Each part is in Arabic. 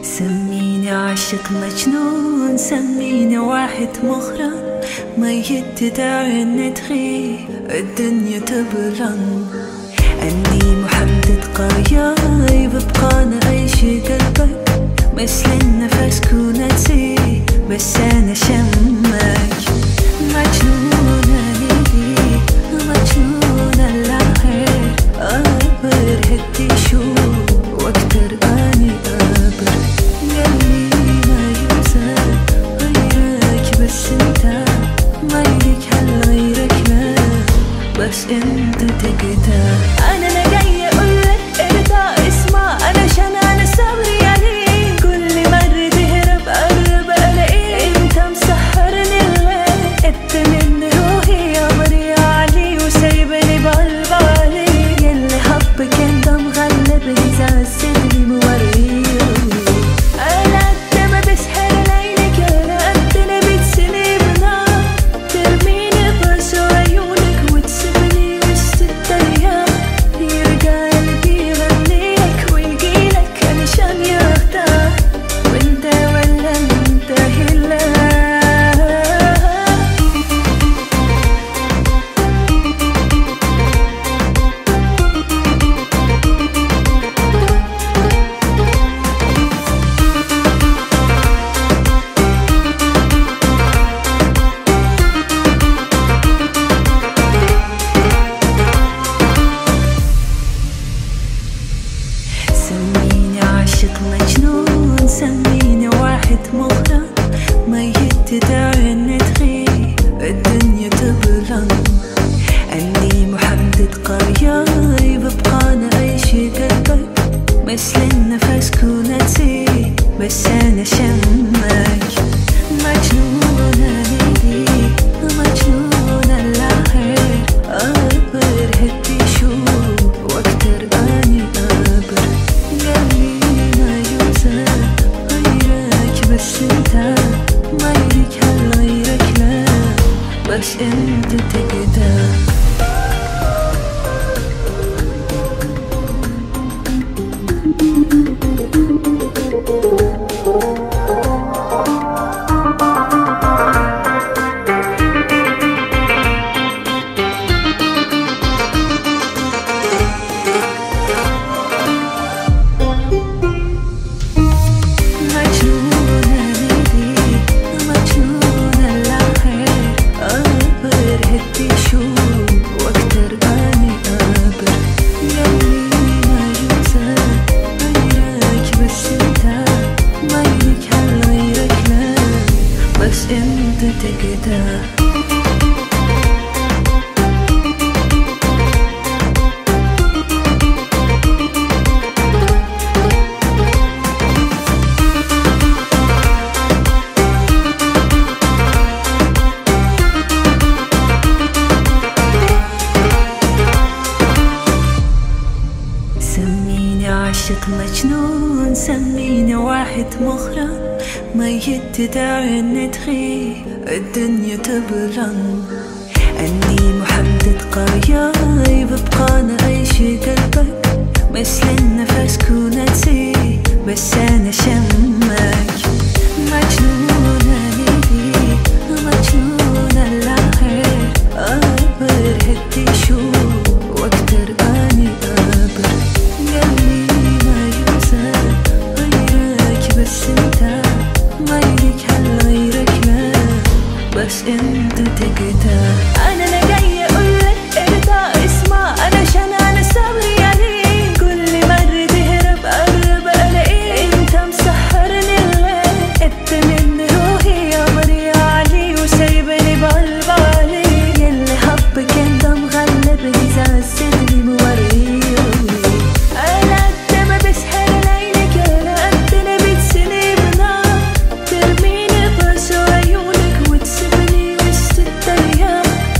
سميني عاشق مجنون، سميني واحد مغرم، ميت تدعي اني تغيب الدنيا تبرم. اني محدد قايب بقانا اي شي قلبك، مثل النفس كون تسيب بس انا شمك. مجنونة ليك مجنونة للعهر، أبر هدي شو واكتر اني أبر. قلبي ما يوزن غيرك بس انت، ما يليك هل غيرك لا بس انت تقدر. انا جاي اقولك ارضى اسمع، انا شنان صبري عليك، كل مرة تهرب قرب الاقيك انت مسحرني الليل. انت من روحي يا مري علي وسايبني بقلب عليك، اللي حبك انت مغلبني زي السن موريه. انا قد ما بسحر ليلك، انا قد ما بتسني بنار، ترميني بس عيونك وتسيبني وسط الدنيا. يرجع قلبي يغنيلك ويجيلك علشان يختار، وانت ولا انت هلا. سميني عاشق مجنون، سميني واحد مغرم، ميت تدعي اني تغيب الدنيا تبرم. اني محدد قايب بقانا اي شي قلبك، مثل النفس كون تسيب بس انا شمك. مجنونة ليك مجنونة للعهر، أبر هدي شو واكتر اني أبر. قلبي ما يوزن غيرك بس انت، ما يليك هل غيرك لا بس انت تقدر. مجنونة ليك مجنونة للعهر، أبر هدي شو واكتر اني أبر. قلبي ما يوزن غيرك بس انت، ما يليك هل غيرك لا بس انت تقدر. سميني عاشق مجنون، سميني واحد مغرم، ميت تدعي اني تغيب الدنيا تبرم. اني محدد قايب بقانا اي شي قلبك، مثل النفس كون تسيب بس انا شمك. مجنونة ليك مجنونة للعهر، أبر هدي شو واكتر اني أبر. قلبي ما يوزن غيرك بس انت، ما يليك هل غيرك لا بس انت تقدر. انا جاي اقولك ارضى اسمع، انا شنان صبري عليك، كل مرة تهرب قرب الاقيك انت مسحرني الليل. انت من روحي يا مري علي وسايبني بقلب عليك، اللي حبك انت مغلبني زي السن موريه. انا قد ما بسحر ليلك، انا قد ما بتسني بنار، ترميني بس عيونك وتسيبني وسط الدنيا.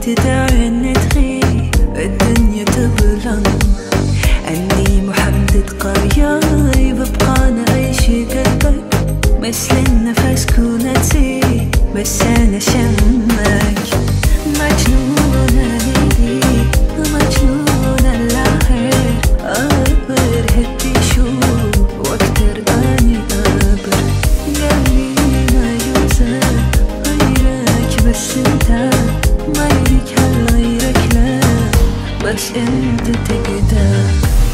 تدعي تغيب الدنيا تبلن. أني محمد قريب بقانا عيشي قلبك مثل النفس كون تسيب بس أنا شمك. مجنونة ليك مجنونة الآخر أبر هدي شوف واكتر أني أبر قلبي ما يوزن غيرك بس انت ما يريك هل غيرك لا بس انت تقدر.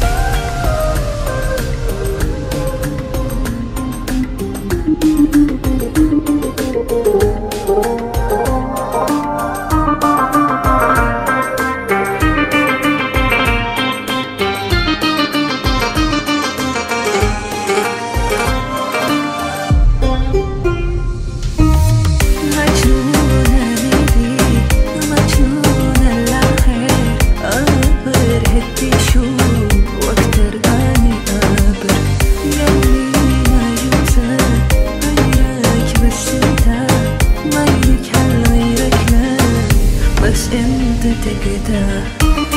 بس انت تقدر.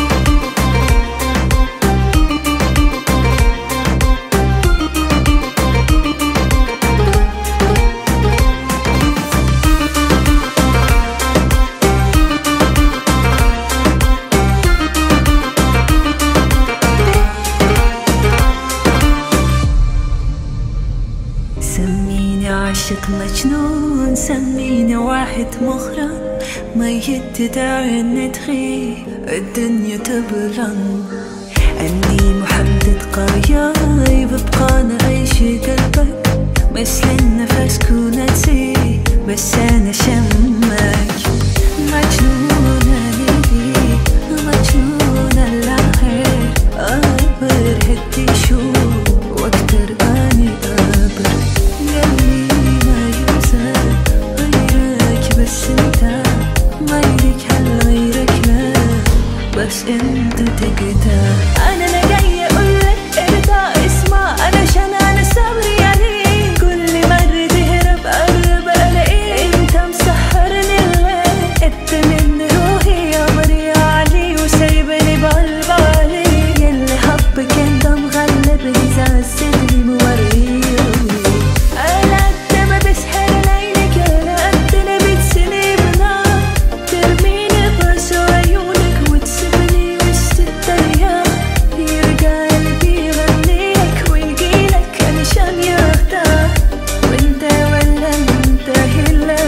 سميني عاشق مجنون سميني واحد مغرم ميت تدعي ان تغيب الدنيا تبلن. أني محمد قريب بقانا عيشي قلبك مثل النفس كون تسيب بس أنا شمك. مجنونة ليك مجنونة الآخر أبر هدي شوف واكتر أني أبر قلبي ما يوزن غيرك بس انت ما يريك هل غيرك لا بس انت تقدر. انا جاي اقولك ارضى اسمع انا عشان انا صبري عليك كل مرة تهرب قرب الاقيك انت مسحرني الليل انت من روحي يا مريا علي وسايبني بقلب عليك اللي حبك انت مغلبني زي السدري موريه. انا قد ما بسحر ليلك انا قد انا بتسني بنار ترميني بس عيونك وتسيبني وسط الدنيا يرجع قلبي يغنيك ويجيلك علشان يختار وانت ولا انت هلا.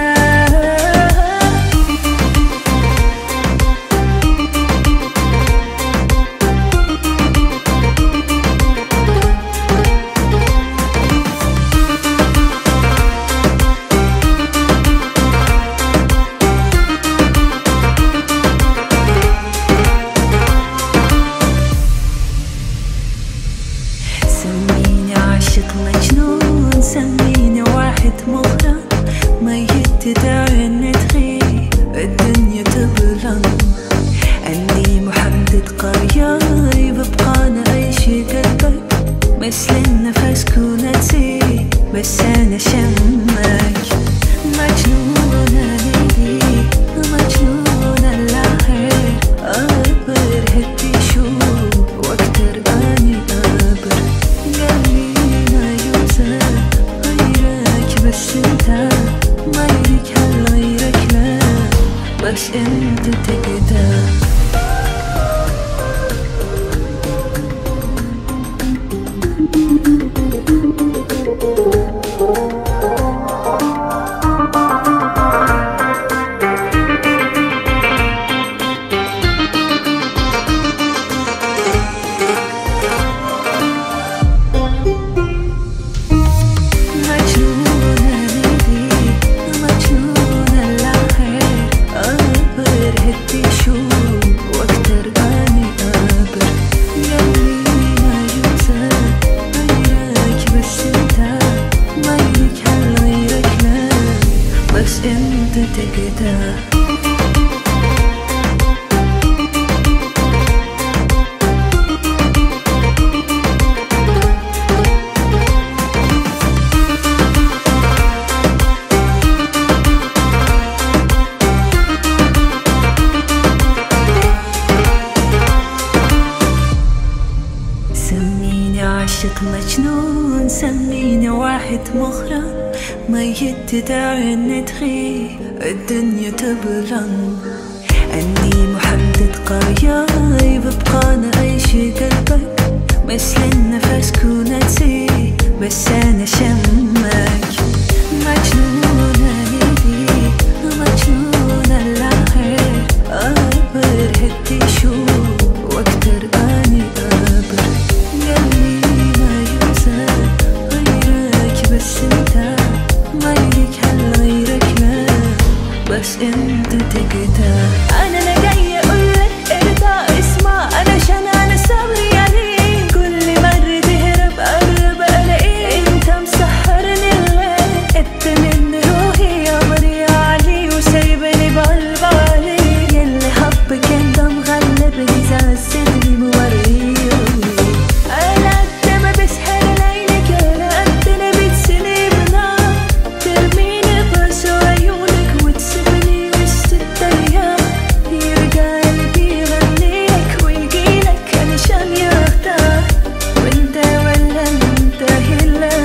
سميني عاشق مجنون سميني واحد مغرم ميت تدعي ان تغيب الدنيا تبلن. أني محمد قريب بقانا عيشي قلبك مثل النفس كون تسيب بس أنا شمك. مجنونة ليك مجنونة الآخر أبر هدي شوف واكتر أني أبر قلبي ما يوزن غيرك بس انت ما يريك هل غيرك لا بس انت تقدر. مجنونة ليك مجنونة الآخر أبر هدي شوف عاشق مجنون، سميني واحد مغرم، ميت تدعي ان تغيب الدنيا تبلم. اني محدد قرايب بقانا عيش قلبك، مثل النفس كون تسيب بس انا شمك. مجنونة بيك مجنونة العهر، أبر هدي شو واكتر اني ابر. قلبي ما ينسى غيرك، بس انت غيرك هل غيرك لا، بس انت تقدر. انا جاي اقولك ارضى اسمع، علشان انا صبري عليك، كل مرة تهرب قرب الاقيك انت مسحرني الليل. انت من روحي يا مريا علي، وسايبني بقلب عليك، يلي حبك انت مغلبني زعزتني موريني. انا قد ما بسحر ليلك، انا قد ما بتسني بنار، ترميني بس عيونك وتسيبني وسط الدنيا. يرجع قلبي يغنيلك ويجيلك علشان يختار، وانت ولا انت هلا.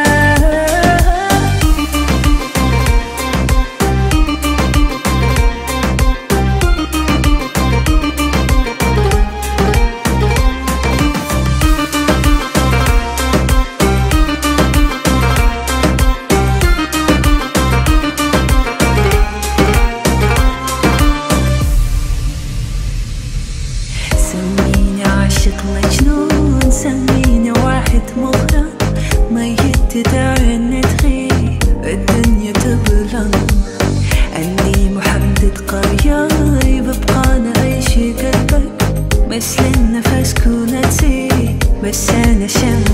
سميني عاشق مجنون، سميني واحد مغرم، ميت تدعي ان تغيب الدنيا تبلم. اني محدد قرايب بقانا عيش قلبك، مثل النفس كون تسيب بس انا شمك.